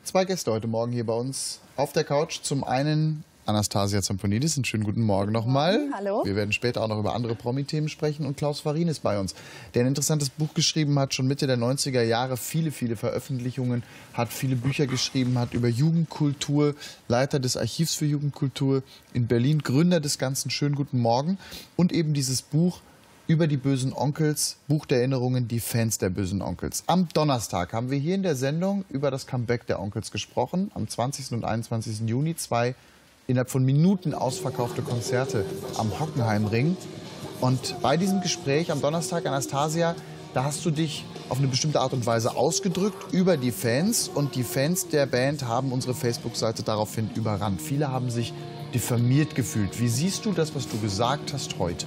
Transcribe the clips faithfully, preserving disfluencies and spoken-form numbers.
Zwei Gäste heute Morgen hier bei uns auf der Couch. Zum einen Anastasia Zamponidis, einen schönen guten Morgen nochmal. Hallo. Wir werden später auch noch über andere Promi-Themen sprechen. Und Klaus Farin ist bei uns, der ein interessantes Buch geschrieben hat, schon Mitte der neunziger Jahre, viele, viele Veröffentlichungen, hat viele Bücher geschrieben, hat über Jugendkultur, Leiter des Archivs für Jugendkultur in Berlin, Gründer des Ganzen. Schönen guten Morgen. Und eben dieses Buch über die bösen Onkels, Buch der Erinnerungen, die Fans der bösen Onkels. Am Donnerstag haben wir hier in der Sendung über das Comeback der Onkels gesprochen. Am zwanzigsten und einundzwanzigsten Juni zwei innerhalb von Minuten ausverkaufte Konzerte am Hockenheimring. Und bei diesem Gespräch am Donnerstag, Anastasia, da hast du dich auf eine bestimmte Art und Weise ausgedrückt über die Fans. Und die Fans der Band haben unsere Facebook-Seite daraufhin überrannt. Viele haben sich diffamiert gefühlt. Wie siehst du das, was du gesagt hast heute?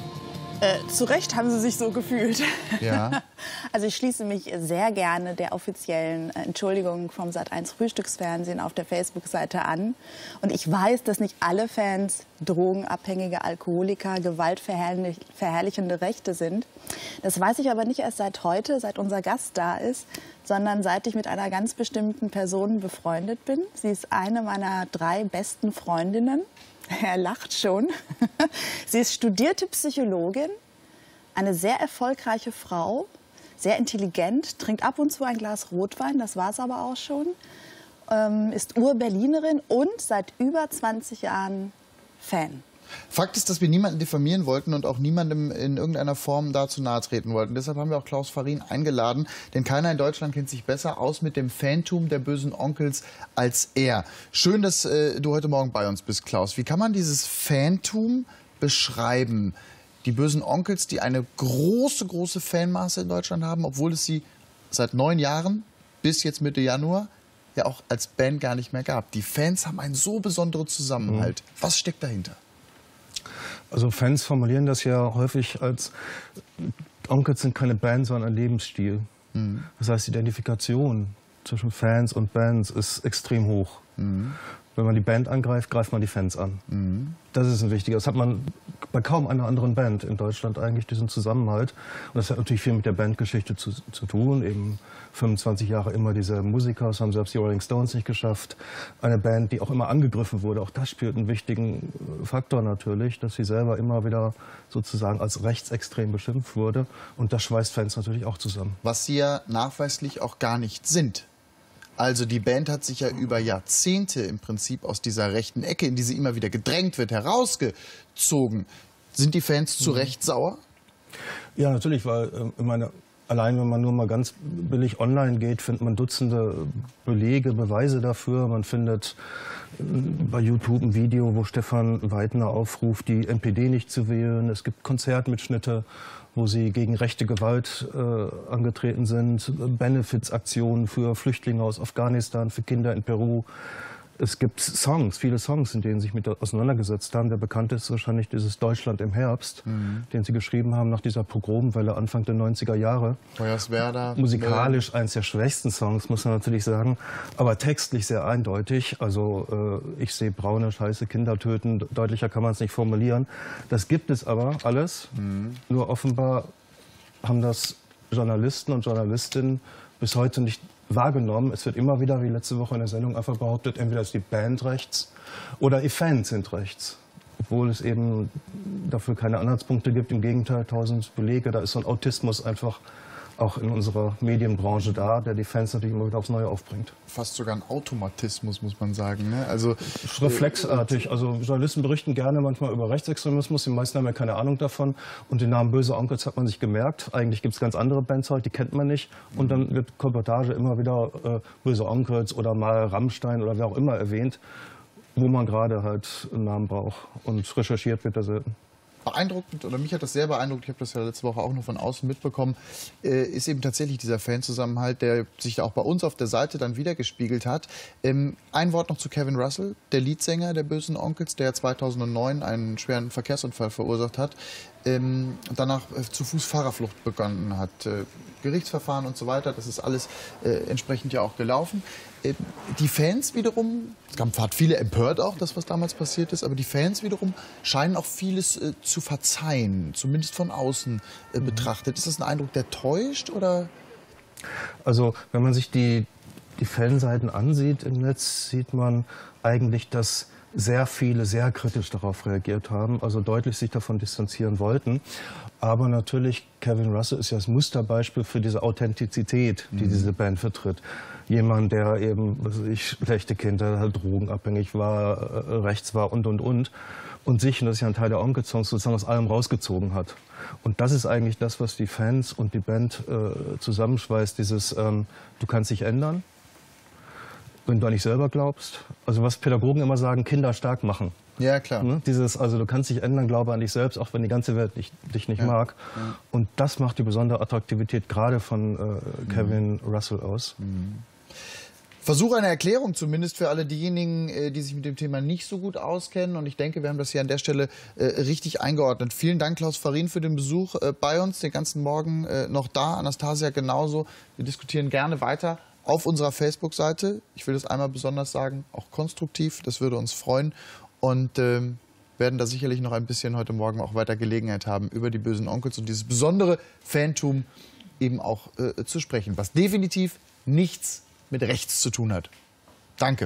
Äh, zu Recht haben sie sich so gefühlt. Ja. Also ich schließe mich sehr gerne der offiziellen Entschuldigung vom Sat eins Frühstücksfernsehen auf der Facebook-Seite an. Und ich weiß, dass nicht alle Fans drogenabhängige Alkoholiker, gewaltverherrlichende Rechte sind. Das weiß ich aber nicht erst seit heute, seit unser Gast da ist, sondern seit ich mit einer ganz bestimmten Person befreundet bin. Sie ist eine meiner drei besten Freundinnen. Er lacht schon. Sie ist studierte Psychologin, eine sehr erfolgreiche Frau, sehr intelligent, trinkt ab und zu ein Glas Rotwein, das war es aber auch schon, ähm, ist Ur-Berlinerin und seit über zwanzig Jahren Fan. Fakt ist, dass wir niemanden diffamieren wollten und auch niemandem in irgendeiner Form dazu nahe treten wollten. Deshalb haben wir auch Klaus Farin eingeladen, denn keiner in Deutschland kennt sich besser aus mit dem Fantum der bösen Onkels als er. Schön, dass äh, du heute Morgen bei uns bist, Klaus. Wie kann man dieses Fantum beschreiben? Die bösen Onkels, die eine große, große Fanmasse in Deutschland haben, obwohl es sie seit neun Jahren bis jetzt Mitte Januar ja auch als Band gar nicht mehr gab. Die Fans haben einen so besonderen Zusammenhalt. Mhm. Was steckt dahinter? Also Fans formulieren das ja häufig als, Onkels sind keine Band, sondern ein Lebensstil. Mhm. Das heißt, die Identifikation zwischen Fans und Bands ist extrem hoch. Mhm. Wenn man die Band angreift, greift man die Fans an. Mhm. Das ist ein wichtiger. Das hat man bei kaum einer anderen Band in Deutschland eigentlich, diesen Zusammenhalt. Und das hat natürlich viel mit der Bandgeschichte zu, zu tun. Eben fünfundzwanzig Jahre immer diese Musiker, das haben selbst die Rolling Stones nicht geschafft. Eine Band, die auch immer angegriffen wurde. Auch das spielt einen wichtigen Faktor natürlich, dass sie selber immer wieder sozusagen als rechtsextrem beschimpft wurde. Und das schweißt Fans natürlich auch zusammen. Was sie ja nachweislich auch gar nicht sind. Also die Band hat sich ja über Jahrzehnte im Prinzip aus dieser rechten Ecke, in die sie immer wieder gedrängt wird, herausgezogen. Sind die Fans zu Recht sauer? Ja, natürlich, weil ich meine, allein wenn man nur mal ganz billig online geht, findet man Dutzende Belege, Beweise dafür. Man findet bei YouTube ein Video, wo Stefan Weidner aufruft, die N P D nicht zu wählen. Es gibt Konzertmitschnitte, wo sie gegen rechte Gewalt äh, angetreten sind, Benefizaktionen für Flüchtlinge aus Afghanistan, für Kinder in Peru. Es gibt Songs, viele Songs, in denen sie sich mit auseinandergesetzt haben. Der bekannteste ist wahrscheinlich dieses Deutschland im Herbst, mhm. den sie geschrieben haben nach dieser Pogromwelle Anfang der neunziger Jahre. Hoyerswerda. Musikalisch eines der schwächsten Songs, muss man natürlich sagen, aber textlich sehr eindeutig. Also äh, ich sehe braune, scheiße Kinder töten, deutlicher kann man es nicht formulieren. Das gibt es aber alles, mhm. nur offenbar haben das Journalisten und Journalistinnen bis heute nicht wahrgenommen. Es wird immer wieder, wie letzte Woche in der Sendung, einfach behauptet, entweder ist die Band rechts oder die Fans sind rechts. Obwohl es eben dafür keine Anhaltspunkte gibt. Im Gegenteil, tausend Belege. Da ist so ein Autismus einfach auch in unserer Medienbranche da, der die Fans natürlich immer wieder aufs Neue aufbringt. Fast sogar ein Automatismus, muss man sagen. Ne? Also, reflexartig. Also Journalisten berichten gerne manchmal über Rechtsextremismus. Die meisten haben ja keine Ahnung davon. Und den Namen Böse Onkels hat man sich gemerkt. Eigentlich gibt es ganz andere Bands halt, die kennt man nicht. Und dann wird Kolportage immer wieder äh, Böse Onkels oder mal Rammstein oder wer auch immer erwähnt, wo man gerade halt einen Namen braucht. Und recherchiert wird da selten. Beeindruckend, oder mich hat das sehr beeindruckt, ich habe das ja letzte Woche auch noch von außen mitbekommen, äh, ist eben tatsächlich dieser Fanzusammenhalt, der sich auch bei uns auf der Seite dann wiedergespiegelt hat. Ähm, ein Wort noch zu Kevin Russell, der Leadsänger der bösen Onkels, der zweitausendneun einen schweren Verkehrsunfall verursacht hat, ähm, und danach äh, zu Fuß Fahrerflucht begonnen hat. Äh, Gerichtsverfahren und so weiter, das ist alles äh, entsprechend ja auch gelaufen. Äh, die Fans wiederum, es hat viele empört auch, das was damals passiert ist, aber die Fans wiederum scheinen auch vieles äh, zu verzeihen, zumindest von außen äh, betrachtet. Ist das ein Eindruck, der täuscht, oder? Also wenn man sich die die Fanseiten ansieht im Netz, sieht man eigentlich, dass sehr viele sehr kritisch darauf reagiert haben, also deutlich sich davon distanzieren wollten. Aber natürlich, Kevin Russell ist ja das Musterbeispiel für diese Authentizität, die mhm. diese Band vertritt. Jemand, der eben, was weiß ich, schlechte Kinder, halt drogenabhängig war, äh, rechts war und, und, und. Und sich, und das ist ja ein Teil der Onkel-Songs, sozusagen aus allem rausgezogen hat. Und das ist eigentlich das, was die Fans und die Band äh, zusammenschweißt, dieses, ähm, du kannst dich ändern, wenn du an dich selber glaubst. Also was Pädagogen immer sagen, Kinder stark machen. Ja, klar. Ne? Dieses, also du kannst dich ändern, glaube an dich selbst, auch wenn die ganze Welt dich, dich nicht ja. mag. Ja. Und das macht die besondere Attraktivität gerade von äh, Kevin mhm. Russell aus. Mhm. Versuch eine Erklärung zumindest für alle diejenigen, die sich mit dem Thema nicht so gut auskennen. Und ich denke, wir haben das hier an der Stelle äh, richtig eingeordnet. Vielen Dank, Klaus Farin, für den Besuch äh, bei uns, den ganzen Morgen äh, noch da. Anastasia genauso. Wir diskutieren gerne weiter auf unserer Facebook-Seite. Ich will das einmal besonders sagen, auch konstruktiv. Das würde uns freuen. Und äh, werden da sicherlich noch ein bisschen heute Morgen auch weiter Gelegenheit haben, über die bösen Onkels und dieses besondere Fantum eben auch äh, zu sprechen, was definitiv nichts mit rechts zu tun hat. Danke.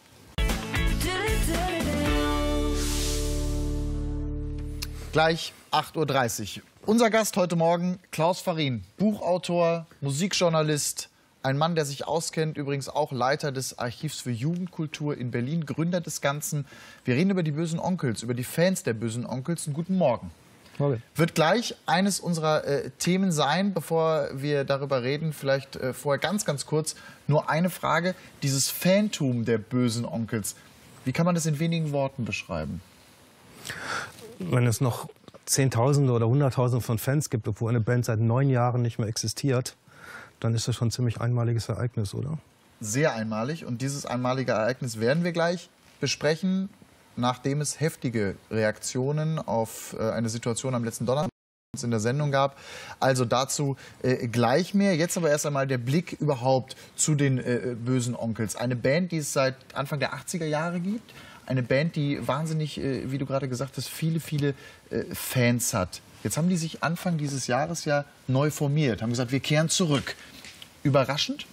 Gleich acht Uhr dreißig. Unser Gast heute Morgen, Klaus Farin, Buchautor, Musikjournalist, ein Mann, der sich auskennt, übrigens auch Leiter des Archivs für Jugendkultur in Berlin, Gründer des Ganzen. Wir reden über die bösen Onkels, über die Fans der bösen Onkels. Einen guten Morgen. Morgen. Wird gleich eines unserer äh, Themen sein. Bevor wir darüber reden, vielleicht äh, vorher ganz, ganz kurz nur eine Frage. Dieses Fantum der bösen Onkels, wie kann man das in wenigen Worten beschreiben? Wenn es noch Zehntausende oder Hunderttausende von Fans gibt, obwohl eine Band seit neun Jahren nicht mehr existiert, dann ist das schon ein ziemlich einmaliges Ereignis, oder? Sehr einmalig. Und dieses einmalige Ereignis werden wir gleich besprechen, nachdem es heftige Reaktionen auf äh, eine Situation am letzten Donnerstag in der Sendung gab. Also dazu äh, gleich mehr. Jetzt aber erst einmal der Blick überhaupt zu den äh, bösen Onkels. Eine Band, die es seit Anfang der achtziger Jahre gibt. Eine Band, die wahnsinnig, äh, wie du gerade gesagt hast, viele, viele äh, Fans hat. Jetzt haben die sich Anfang dieses Jahres ja neu formiert, haben gesagt, wir kehren zurück. Überraschend?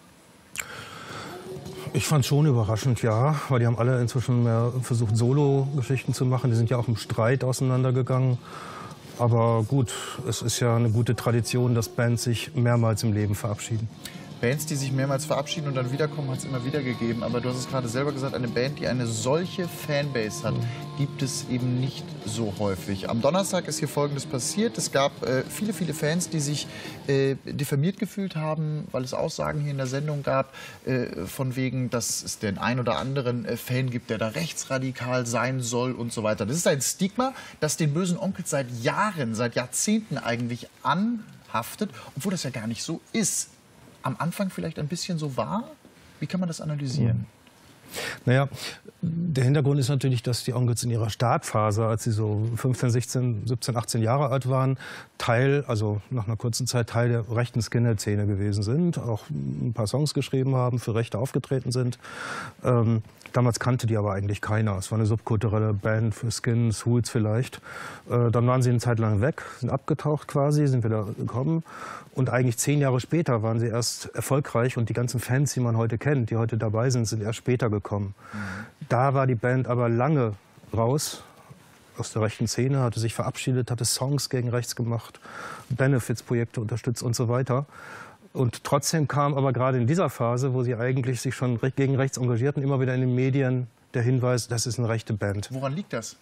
Ich fand schon überraschend, ja, weil die haben alle inzwischen mehr versucht, Solo-Geschichten zu machen. Die sind ja auch im Streit auseinandergegangen. Aber gut, es ist ja eine gute Tradition, dass Bands sich mehrmals im Leben verabschieden. Bands, die sich mehrmals verabschieden und dann wiederkommen, hat es immer wieder gegeben. Aber du hast es gerade selber gesagt, eine Band, die eine solche Fanbase hat, gibt es eben nicht so häufig. Am Donnerstag ist hier Folgendes passiert. Es gab äh, viele, viele Fans, die sich äh, diffamiert gefühlt haben, weil es Aussagen hier in der Sendung gab, äh, von wegen, dass es den ein oder anderen äh, Fan gibt, der da rechtsradikal sein soll und so weiter. Das ist ein Stigma, das den bösen Onkels seit Jahren, seit Jahrzehnten eigentlich anhaftet, obwohl das ja gar nicht so ist. Am Anfang vielleicht ein bisschen so war? Wie kann man das analysieren? Naja, der Hintergrund ist natürlich, dass die Onkels in ihrer Startphase, als sie so fünfzehn, sechzehn, siebzehn, achtzehn Jahre alt waren, Teil, also nach einer kurzen Zeit Teil der rechten Skinhead-Szene gewesen sind, auch ein paar Songs geschrieben haben, für Rechte aufgetreten sind. Ähm, damals kannte die aber eigentlich keiner. Es war eine subkulturelle Band für Skins, Hools vielleicht. Äh, dann waren sie eine Zeit lang weg, sind abgetaucht quasi, sind wieder gekommen. Und eigentlich zehn Jahre später waren sie erst erfolgreich und die ganzen Fans, die man heute kennt, die heute dabei sind, sind erst später gekommen. Mhm. Da war die Band aber lange raus aus der rechten Szene, hatte sich verabschiedet, hatte Songs gegen rechts gemacht, Benefits-Projekte unterstützt und so weiter. Und trotzdem kam aber gerade in dieser Phase, wo sie eigentlich sich schon gegen rechts engagierten, immer wieder in den Medien der Hinweis, das ist eine rechte Band. Woran liegt das?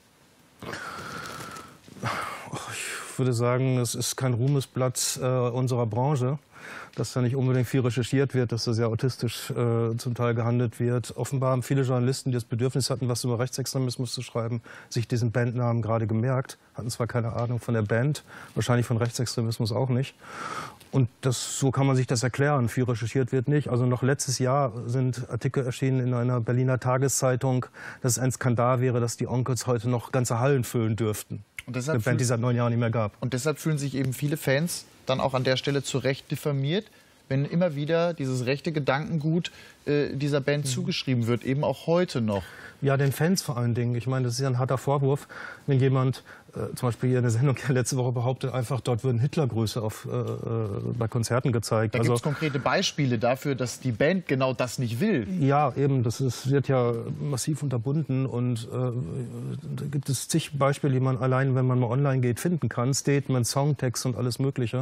Ich würde sagen, es ist kein Ruhmesblatt äh, unserer Branche, dass da nicht unbedingt viel recherchiert wird, dass da sehr autistisch äh, zum Teil gehandelt wird. Offenbar haben viele Journalisten, die das Bedürfnis hatten, was über Rechtsextremismus zu schreiben, sich diesen Bandnamen gerade gemerkt. Hatten zwar keine Ahnung von der Band, wahrscheinlich von Rechtsextremismus auch nicht. Und das, so kann man sich das erklären. Viel recherchiert wird nicht. Also noch letztes Jahr sind Artikel erschienen in einer Berliner Tageszeitung, dass es ein Skandal wäre, dass die Onkels heute noch ganze Hallen füllen dürften. Und deshalb eine Band, die es seit neun Jahren nicht mehr gab. Und deshalb fühlen sich eben viele Fans dann auch an der Stelle zu Recht diffamiert. wenn immer wieder dieses rechte Gedankengut äh, dieser Band mhm. zugeschrieben wird, eben auch heute noch. Ja, den Fans vor allen Dingen. Ich meine, das ist ja ein harter Vorwurf, wenn jemand, äh, zum Beispiel hier in der Sendung letzte Woche behauptet, einfach dort würden Hitlergrüße auf, äh, bei Konzerten gezeigt. Da also, gibt es konkrete Beispiele dafür, dass die Band genau das nicht will. Ja, eben. Das ist, wird ja massiv unterbunden. Und äh, da gibt es zig Beispiele, die man allein, wenn man mal online geht, finden kann. Statements, Songtext und alles Mögliche.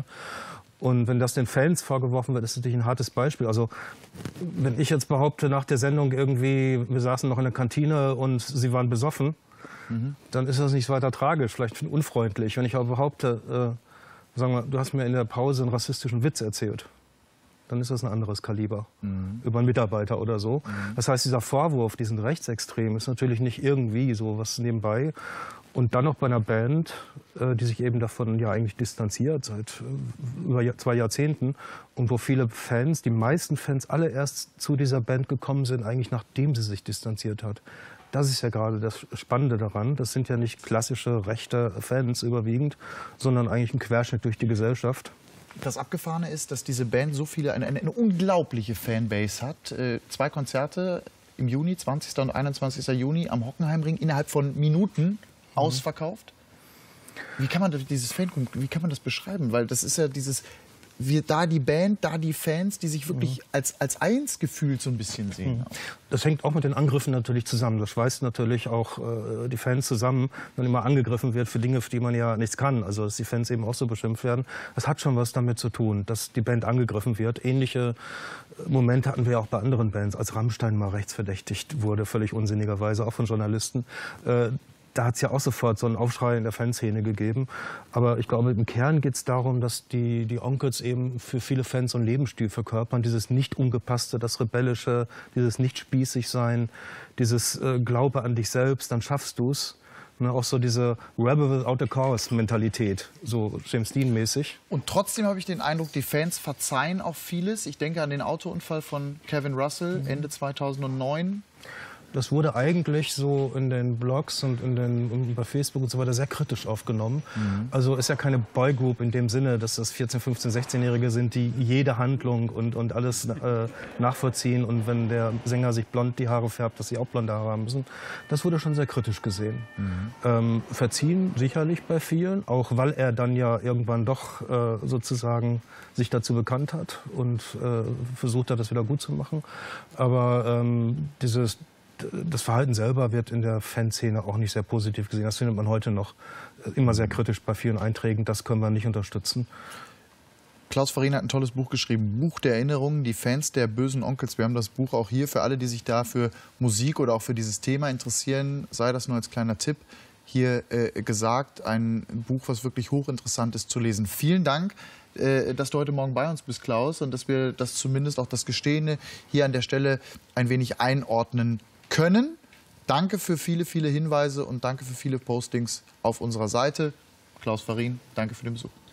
Und wenn das den Fans vorgeworfen wird, ist das natürlich ein hartes Beispiel. Also wenn ich jetzt behaupte, nach der Sendung irgendwie, wir saßen noch in der Kantine und sie waren besoffen, mhm. dann ist das nicht weiter tragisch, vielleicht unfreundlich. Wenn ich aber behaupte, äh, sagen wir, du hast mir in der Pause einen rassistischen Witz erzählt, dann ist das ein anderes Kaliber, mhm. über einen Mitarbeiter oder so. Mhm. Das heißt, dieser Vorwurf, diesen Rechtsextrem, ist natürlich nicht irgendwie so was nebenbei. Und dann noch bei einer Band, äh, die sich eben davon ja eigentlich distanziert seit äh, über zwei Jahrzehnten und wo viele Fans, die meisten Fans alle erst zu dieser Band gekommen sind, eigentlich nachdem sie sich distanziert hat. Das ist ja gerade das Spannende daran. Das sind ja nicht klassische rechte Fans überwiegend, sondern eigentlich ein Querschnitt durch die Gesellschaft. Das Abgefahrene ist, dass diese Band so viele, eine, eine unglaubliche Fanbase hat. Äh, zwei Konzerte im Juni, zwanzigsten und einundzwanzigsten Juni am Hockenheimring innerhalb von Minuten ausverkauft. Wie kann man dieses Fan, wie kann man das beschreiben? Weil das ist ja dieses, wir, da die Band, da die Fans, die sich wirklich als, als eins gefühlt so ein bisschen sehen. Das hängt auch mit den Angriffen natürlich zusammen. Das schweißt natürlich auch äh, die Fans zusammen, wenn immer angegriffen wird für Dinge, für die man ja nichts kann. Also dass die Fans eben auch so beschimpft werden. Das hat schon was damit zu tun, dass die Band angegriffen wird. Ähnliche Momente hatten wir ja auch bei anderen Bands, als Rammstein mal rechtsverdächtigt wurde, völlig unsinnigerweise, auch von Journalisten. Äh, Da hat es ja auch sofort so einen Aufschrei in der Fanszene gegeben. Aber ich glaube, im Kern geht es darum, dass die, die Onkels eben für viele Fans so einen Lebensstil verkörpern. Dieses Nicht-Ungepasste, das Rebellische, dieses Nicht-Spießig-Sein, dieses äh, Glaube an dich selbst, dann schaffst du's. Ne, auch so diese Rebel without a cause-Mentalität, so James Dean-mäßig. Und trotzdem habe ich den Eindruck, die Fans verzeihen auch vieles. Ich denke an den Autounfall von Kevin Russell Ende zweitausendneun. Das wurde eigentlich so in den Blogs und in den, bei Facebook und so weiter sehr kritisch aufgenommen. Mhm. Also ist ja keine Boygroup in dem Sinne, dass das vierzehn-, fünfzehn-, sechzehnjährige sind, die jede Handlung und, und alles äh, nachvollziehen. Und wenn der Sänger sich blond die Haare färbt, dass sie auch blonde Haare haben müssen. Das wurde schon sehr kritisch gesehen. Mhm. Ähm, verziehen sicherlich bei vielen, auch weil er dann ja irgendwann doch äh, sozusagen sich dazu bekannt hat und äh, versucht hat, das wieder gut zu machen. Aber ähm, dieses Das Verhalten selber wird in der Fanszene auch nicht sehr positiv gesehen. Das findet man heute noch immer sehr kritisch bei vielen Einträgen. Das können wir nicht unterstützen. Klaus Farin hat ein tolles Buch geschrieben, Buch der Erinnerungen, die Fans der bösen Onkels. Wir haben das Buch auch hier für alle, die sich da für Musik oder auch für dieses Thema interessieren, sei das nur als kleiner Tipp, hier äh, gesagt. Ein Buch, was wirklich hochinteressant ist zu lesen. Vielen Dank, äh, dass du heute Morgen bei uns bist, Klaus, und dass wir das zumindest auch das Gestehene hier an der Stelle ein wenig einordnen können. Danke für viele, viele Hinweise und danke für viele Postings auf unserer Seite. Klaus Farin, danke für den Besuch.